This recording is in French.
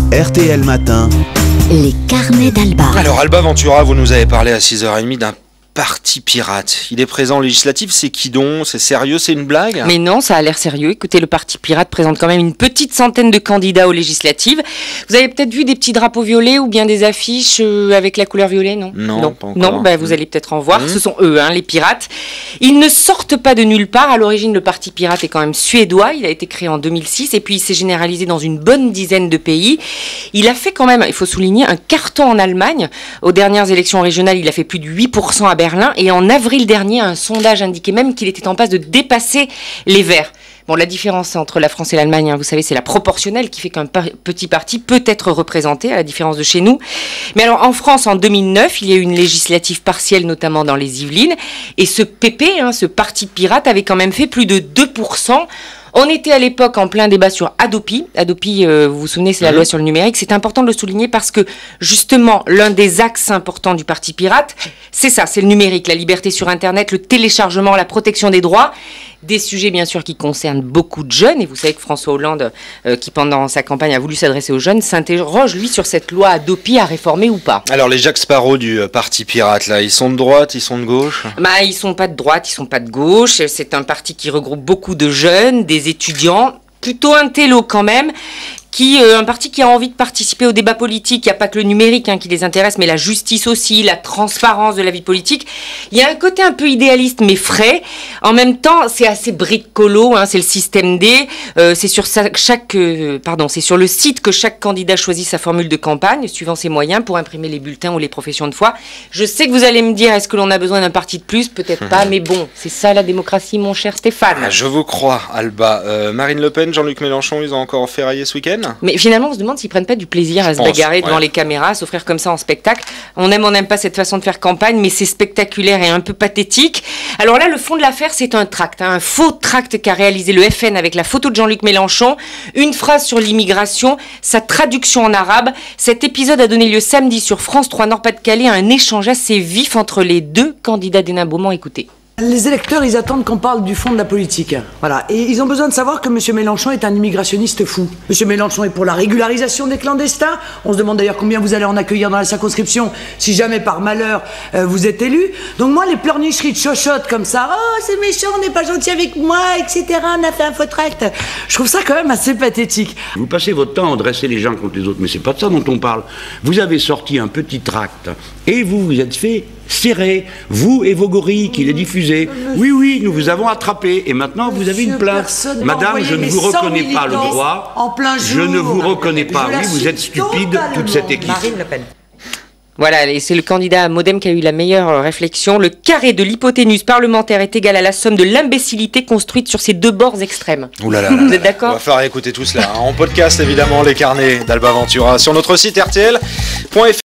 RTL Matin. Les carnets d'Alba. Alors Alba Ventura, vous nous avez parlé à 6h30 d'un parti pirate. Il est présent aux législatives, c'est qui donc? C'est sérieux, c'est une blague? Mais non, ça a l'air sérieux. Écoutez, le parti pirate présente quand même une petite centaine de candidats aux législatives. Vous avez peut-être vu des petits drapeaux violets ou bien des affiches avec la couleur violet, non? Non, pas encore. Non, vous allez peut-être en voir. Ce sont eux, les pirates. Ils ne sortent pas de nulle part. À l'origine, le parti pirate est quand même suédois. Il a été créé en 2006 et puis il s'est généralisé dans une bonne dizaine de pays. Il a fait quand même, il faut souligner, un carton en Allemagne. Aux dernières élections régionales, il a fait plus de 8% à Berlin. Et en avril dernier, un sondage indiquait même qu'il était en passe de dépasser les Verts. Bon, la différence entre la France et l'Allemagne, vous savez, c'est la proportionnelle qui fait qu'un petit parti peut être représenté, à la différence de chez nous. Mais alors, en France, en 2009, il y a eu une législative partielle, notamment dans les Yvelines. Et ce PP, ce parti pirate, avait quand même fait plus de 2%. On était à l'époque en plein débat sur Hadopi. Hadopi, vous vous souvenez, c'est la loi sur le numérique. C'est important de le souligner parce que, justement, l'un des axes importants du Parti pirate, c'est ça, c'est le numérique, la liberté sur Internet, le téléchargement, la protection des droits. Des sujets, bien sûr, qui concernent beaucoup de jeunes. Et vous savez que François Hollande, qui pendant sa campagne a voulu s'adresser aux jeunes, s'interroge, lui, sur cette loi Hadopi à réformer ou pas. Alors, les Jacques Sparrow du Parti pirate, là, ils sont de droite, ils sont de gauche? Ils sont pas de droite, ils sont pas de gauche. C'est un parti qui regroupe beaucoup de jeunes, des étudiants, plutôt intello quand même. Un parti qui a envie de participer au débat politique. Il n'y a pas que le numérique qui les intéresse, mais la justice aussi, la transparence de la vie politique. Il y a un côté un peu idéaliste, mais frais. En même temps, c'est assez bricolo, c'est le système D. C'est sur c'est sur le site que chaque candidat choisit sa formule de campagne, suivant ses moyens, pour imprimer les bulletins ou les professions de foi. Je sais que vous allez me dire, est-ce que l'on a besoin d'un parti de plus? Peut-être pas, mais bon, c'est ça la démocratie, mon cher Stéphane. Je vous crois, Alba. Marine Le Pen, Jean-Luc Mélenchon, ils ont encore ferraillé ce week-end? Mais finalement, on se demande s'ils prennent pas du plaisir à se bagarrer devant les caméras, à s'offrir comme ça en spectacle. On n'aime pas cette façon de faire campagne, mais c'est spectaculaire et un peu pathétique. Alors là, le fond de l'affaire, c'est un tract, un faux tract qu'a réalisé le FN avec la photo de Jean-Luc Mélenchon, une phrase sur l'immigration, sa traduction en arabe. Cet épisode a donné lieu samedi sur France 3 Nord-Pas-de-Calais à un échange assez vif entre les deux candidats d'Hénin Beaumont. Écoutez. Les électeurs, ils attendent qu'on parle du fond de la politique. Voilà. Et ils ont besoin de savoir que M. Mélenchon est un immigrationniste fou. M. Mélenchon est pour la régularisation des clandestins. On se demande d'ailleurs combien vous allez en accueillir dans la circonscription si jamais par malheur vous êtes élu. Donc moi, les pleurnicheries de chochotte comme ça, oh c'est méchant, on n'est pas gentil avec moi, etc. On a fait un faux tract. Je trouve ça quand même assez pathétique. Vous passez votre temps à dresser les gens contre les autres, mais c'est pas de ça dont on parle. Vous avez sorti un petit tract et vous vous êtes fait serré, vous et vos gorilles qui les diffusez. Oui, nous vous avons attrapé et maintenant vous avez une plainte. Madame, je ne vous reconnais pas le droit. En plein jour. Je ne vous reconnais pas. Oui, vous êtes stupide, toute cette équipe. Marine Le Pen. Voilà, et c'est le candidat Modem qui a eu la meilleure réflexion. Le carré de l'hypoténuse parlementaire est égal à la somme de l'imbécilité construite sur ces deux bords extrêmes. Ouh là là. Vous êtes d'accord? On va faire écouter tout cela. En podcast, évidemment, les carnets d'Alba Ventura sur notre site rtl.fr.